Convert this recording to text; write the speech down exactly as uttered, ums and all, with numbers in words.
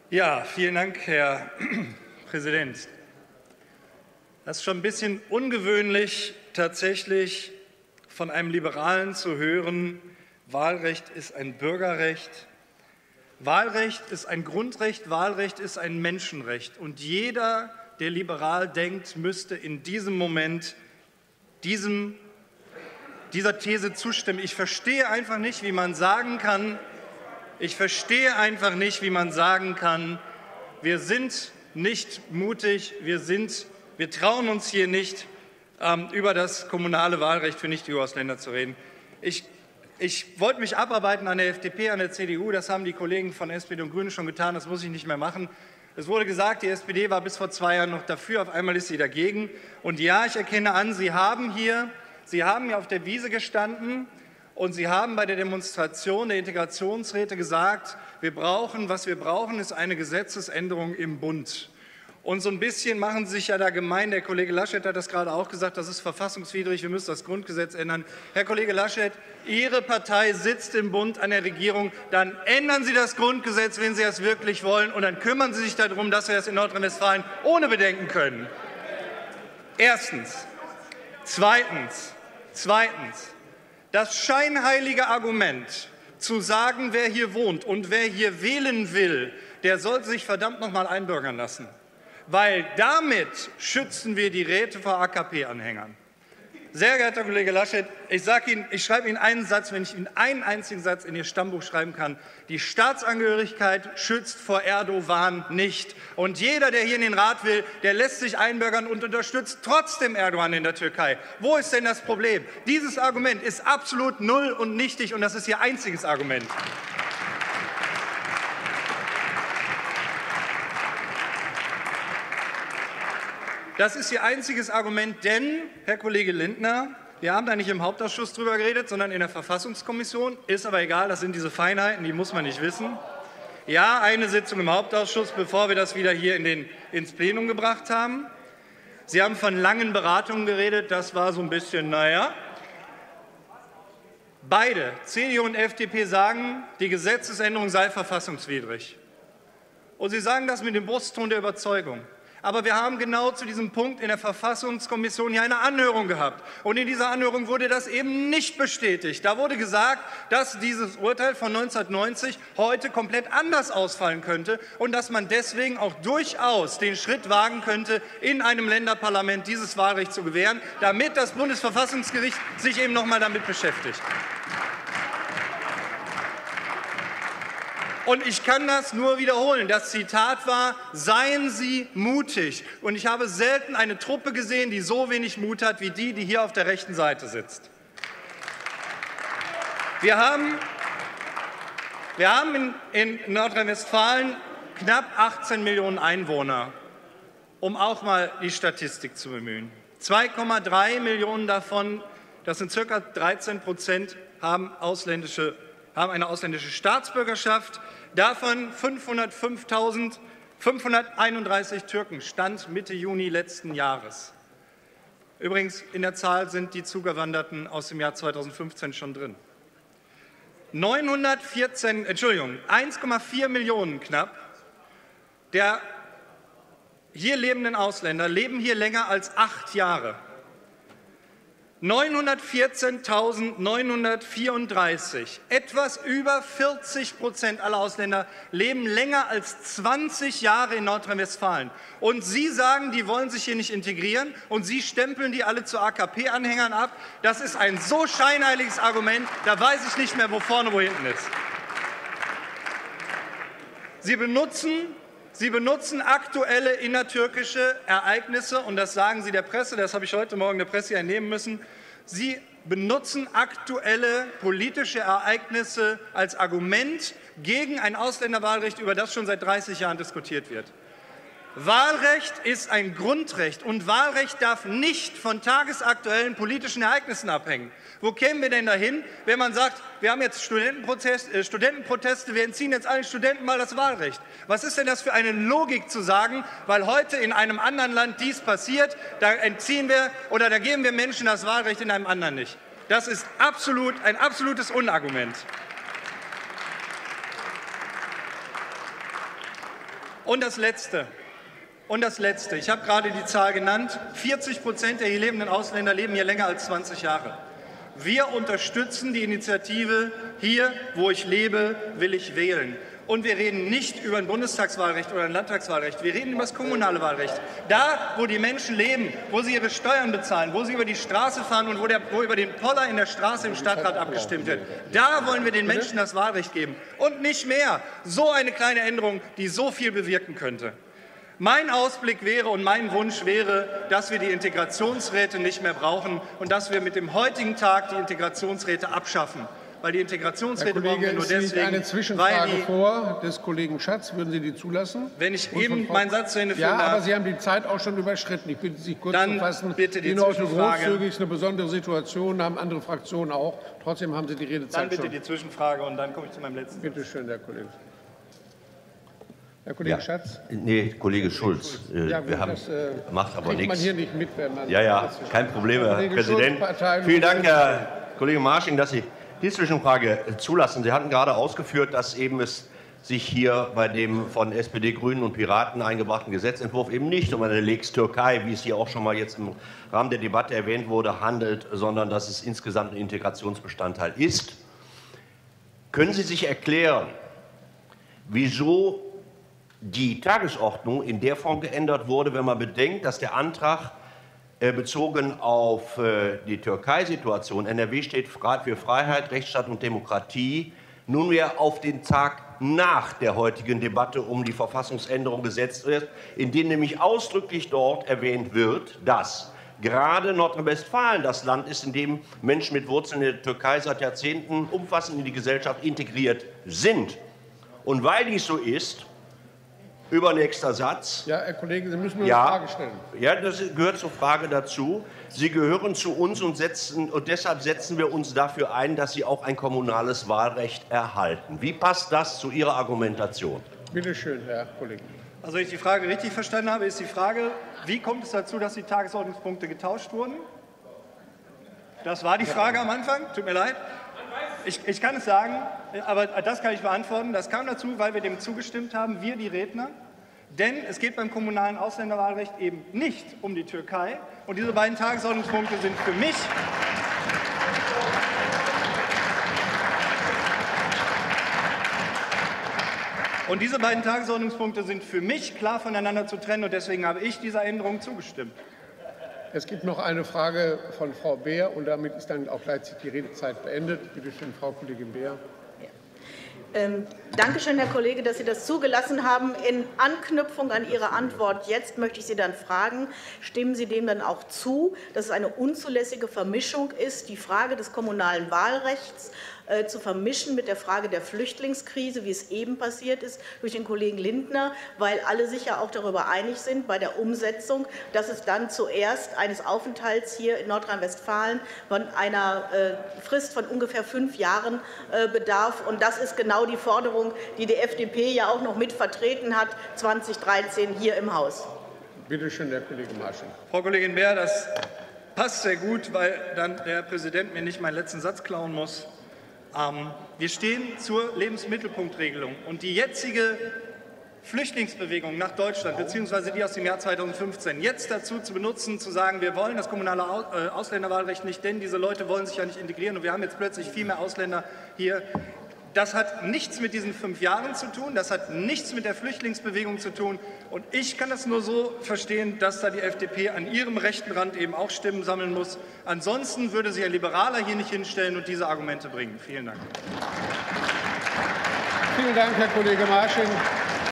Ja, vielen Dank, Herr Präsident. Das ist schon ein bisschen ungewöhnlich, tatsächlich von einem Liberalen zu hören, Wahlrecht ist ein Bürgerrecht. Wahlrecht ist ein Grundrecht, Wahlrecht ist ein Menschenrecht. Und jeder, der liberal denkt, müsste in diesem Moment diesem, dieser These zustimmen. Ich verstehe einfach nicht, wie man sagen kann, ich verstehe einfach nicht, wie man sagen kann, wir sind nicht mutig, wir, sind, wir trauen uns hier nicht, ähm, über das kommunale Wahlrecht für Nicht-E U-Ausländer zu reden. Ich Ich wollte mich abarbeiten an der F D P, an der C D U. Das haben die Kollegen von S P D und Grünen schon getan. Das muss ich nicht mehr machen. Es wurde gesagt, die S P D war bis vor zwei Jahren noch dafür. Auf einmal ist sie dagegen. Und ja, ich erkenne an, Sie haben hier, Sie haben hier auf der Wiese gestanden und Sie haben bei der Demonstration der Integrationsräte gesagt, wir brauchen, was wir brauchen, ist eine Gesetzesänderung im Bund. Und so ein bisschen machen Sie sich ja da gemein. Der Kollege Laschet hat das gerade auch gesagt, das ist verfassungswidrig, wir müssen das Grundgesetz ändern. Herr Kollege Laschet, Ihre Partei sitzt im Bund an der Regierung. Dann ändern Sie das Grundgesetz, wenn Sie das wirklich wollen, und dann kümmern Sie sich darum, dass wir das in Nordrhein-Westfalen ohne Bedenken können. Erstens. Zweitens. Zweitens. Das scheinheilige Argument, zu sagen, wer hier wohnt und wer hier wählen will, der soll sich verdammt noch mal einbürgern lassen. Weil damit schützen wir die Räte vor A K P-Anhängern. Sehr geehrter Kollege Laschet, ich sage Ihnen, ich schreibe Ihnen einen Satz, wenn ich Ihnen einen einzigen Satz in Ihr Stammbuch schreiben kann. Die Staatsangehörigkeit schützt vor Erdogan nicht. Und jeder, der hier in den Rat will, der lässt sich einbürgern und unterstützt trotzdem Erdogan in der Türkei. Wo ist denn das Problem? Dieses Argument ist absolut null und nichtig, und das ist Ihr einziges Argument. Das ist Ihr einziges Argument, denn, Herr Kollege Lindner, wir haben da nicht im Hauptausschuss drüber geredet, sondern in der Verfassungskommission. Ist aber egal, das sind diese Feinheiten, die muss man nicht wissen. Ja, eine Sitzung im Hauptausschuss, bevor wir das wieder hier in den, ins Plenum gebracht haben. Sie haben von langen Beratungen geredet, das war so ein bisschen, naja. Beide, C D U und F D P, sagen, die Gesetzesänderung sei verfassungswidrig. Und Sie sagen das mit dem Brustton der Überzeugung. Aber wir haben genau zu diesem Punkt in der Verfassungskommission hier eine Anhörung gehabt. Und in dieser Anhörung wurde das eben nicht bestätigt. Da wurde gesagt, dass dieses Urteil von neunzehnhundertneunzig heute komplett anders ausfallen könnte und dass man deswegen auch durchaus den Schritt wagen könnte, in einem Länderparlament dieses Wahlrecht zu gewähren, damit das Bundesverfassungsgericht sich eben noch mal damit beschäftigt. Und ich kann das nur wiederholen. Das Zitat war, seien Sie mutig. Und ich habe selten eine Truppe gesehen, die so wenig Mut hat wie die, die hier auf der rechten Seite sitzt. Wir haben, wir haben in, in Nordrhein-Westfalen knapp achtzehn Millionen Einwohner, um auch mal die Statistik zu bemühen. zwei Komma drei Millionen davon, das sind ca. dreizehn Prozent, haben ausländische haben eine ausländische Staatsbürgerschaft, davon fünfhundertfünftausendfünfhunderteinunddreißig Türken, Stand Mitte Juni letzten Jahres. Übrigens, in der Zahl sind die Zugewanderten aus dem Jahr zweitausendfünfzehn schon drin. neunhundertvierzehn, Entschuldigung, eins Komma vier Millionen knapp der hier lebenden Ausländer leben hier länger als acht Jahre. neunhundertvierzehntausendneunhundertvierunddreißig, etwas über vierzig Prozent aller Ausländer, leben länger als zwanzig Jahre in Nordrhein-Westfalen. Und Sie sagen, die wollen sich hier nicht integrieren, und Sie stempeln die alle zu A K P-Anhängern ab. Das ist ein so scheinheiliges Argument, da weiß ich nicht mehr, wo vorne, wo hinten ist. Sie benutzen Sie benutzen aktuelle innertürkische Ereignisse, und das sagen Sie der Presse, das habe ich heute Morgen der Presse entnehmen müssen. Sie benutzen aktuelle politische Ereignisse als Argument gegen ein Ausländerwahlrecht, über das schon seit dreißig Jahren diskutiert wird. Wahlrecht ist ein Grundrecht, und Wahlrecht darf nicht von tagesaktuellen politischen Ereignissen abhängen. Wo kämen wir denn dahin, wenn man sagt, wir haben jetzt Studentenprotest, äh, Studentenproteste, wir entziehen jetzt allen Studenten mal das Wahlrecht? Was ist denn das für eine Logik zu sagen, weil heute in einem anderen Land dies passiert, da entziehen wir oder da geben wir Menschen das Wahlrecht, in einem anderen nicht? Das ist absolut, ein absolutes Unargument. Und das Letzte. Und das Letzte. Ich habe gerade die Zahl genannt. vierzig Prozent der hier lebenden Ausländer leben hier länger als zwanzig Jahre. Wir unterstützen die Initiative Hier, wo ich lebe, will ich wählen. Und wir reden nicht über ein Bundestagswahlrecht oder ein Landtagswahlrecht. Wir reden über das kommunale Wahlrecht. Da, wo die Menschen leben, wo sie ihre Steuern bezahlen, wo sie über die Straße fahren und wo, der, wo über den Poller in der Straße im Stadtrat abgestimmt wird, da wollen wir den Menschen das Wahlrecht geben. Und nicht mehr. So eine kleine Änderung, die so viel bewirken könnte. Mein Ausblick wäre und mein Wunsch wäre, dass wir die Integrationsräte nicht mehr brauchen und dass wir mit dem heutigen Tag die Integrationsräte abschaffen. Weil die Integrationsräte brauchen wir nur deswegen, eine Zwischenfrage weil die, vor des Kollegen Schatz. Würden Sie die zulassen? Wenn ich eben meinen Satz zu Ende führen Ja, darf, aber Sie haben die Zeit auch schon überschritten. Ich bitte Sie kurz dann zu fassen. bitte die Ihnen heute Zwischenfrage. großzügig ist eine besondere Situation, haben andere Fraktionen auch. Trotzdem haben Sie die Redezeit Dann bitte schon. die Zwischenfrage und dann komme ich zu meinem letzten. Bitte schön, Herr Kollege. Herr Kollege Ja. Schatz? Nee, Kollege Schulz. Äh, Ja, gut, wir haben, das äh, macht aber kriegt man nichts. hier nicht mit, wenn man... Ja, ja, kein Problem, Herr Kollege Präsident. Schulz, Partei- Vielen Dank, Herr Kollege Marsching, dass Sie die Zwischenfrage zulassen. Sie hatten gerade ausgeführt, dass eben es sich hier bei dem von S P D, Grünen und Piraten eingebrachten Gesetzentwurf eben nicht um eine Lex Türkei, wie es hier auch schon mal jetzt im Rahmen der Debatte erwähnt wurde, handelt, sondern dass es insgesamt ein Integrationsbestandteil ist. Können Sie sich erklären, wieso die Tagesordnung in der Form geändert wurde, wenn man bedenkt, dass der Antrag äh, bezogen auf äh, die Türkei-Situation, N R W steht für Freiheit, Rechtsstaat und Demokratie, nunmehr auf den Tag nach der heutigen Debatte um die Verfassungsänderung gesetzt wird, in dem nämlich ausdrücklich dort erwähnt wird, dass gerade Nordrhein-Westfalen das Land ist, in dem Menschen mit Wurzeln in der Türkei seit Jahrzehnten umfassend in die Gesellschaft integriert sind. Und weil dies so ist, übernächster Satz. Ja, Herr Kollege, Sie müssen mir Ja, eine Frage stellen. ja, das gehört zur Frage dazu. Sie gehören zu uns und, setzen, und deshalb setzen wir uns dafür ein, dass Sie auch ein kommunales Wahlrecht erhalten. Wie passt das zu Ihrer Argumentation? Bitte schön, Herr Kollege. Also, wenn ich die Frage richtig verstanden habe, ist die Frage, wie kommt es dazu, dass die Tagesordnungspunkte getauscht wurden? Das war die Frage am Anfang. Tut mir leid. Ich, ich kann es sagen, aber das kann ich beantworten. Das kam dazu, weil wir dem zugestimmt haben, wir die Redner. Denn es geht beim kommunalen Ausländerwahlrecht eben nicht um die Türkei. Und diese beiden Tagesordnungspunkte sind für mich Und diese beiden Tagesordnungspunkte sind für mich klar voneinander zu trennen. Und deswegen habe ich dieser Änderung zugestimmt. Es gibt noch eine Frage von Frau Beer und damit ist dann auch gleichzeitig die Redezeit beendet. Bitte schön, Frau Kollegin Beer. Ähm, danke schön, Herr Kollege, dass Sie das zugelassen haben. In Anknüpfung an Ihre Antwort jetzt möchte ich Sie dann fragen, stimmen Sie dem dann auch zu, dass es eine unzulässige Vermischung ist, die Frage des kommunalen Wahlrechts äh, zu vermischen mit der Frage der Flüchtlingskrise, wie es eben passiert ist durch den Kollegen Lindner, weil alle sich ja auch darüber einig sind bei der Umsetzung, dass es dann zuerst eines Aufenthalts hier in Nordrhein-Westfalen von einer äh, Frist von ungefähr fünf Jahren äh, bedarf. Und das ist genau die Forderung, die die F D P ja auch noch mit vertreten hat, zweitausenddreizehn hier im Haus. Bitte schön, Herr Kollege Marsching. Frau Kollegin Beer, das passt sehr gut, weil dann der Herr Präsident mir nicht meinen letzten Satz klauen muss. Ähm, wir stehen zur Lebensmittelpunktregelung. Und die jetzige Flüchtlingsbewegung nach Deutschland, beziehungsweise die aus dem Jahr zweitausendfünfzehn, jetzt dazu zu benutzen, zu sagen, wir wollen das kommunale Ausländerwahlrecht nicht, denn diese Leute wollen sich ja nicht integrieren und wir haben jetzt plötzlich viel mehr Ausländer hier. Das hat nichts mit diesen fünf Jahren zu tun, das hat nichts mit der Flüchtlingsbewegung zu tun. Und ich kann das nur so verstehen, dass da die F D P an ihrem rechten Rand eben auch Stimmen sammeln muss. Ansonsten würde sich ein Liberaler hier nicht hinstellen und diese Argumente bringen. Vielen Dank. Vielen Dank, Herr Kollege Marsching.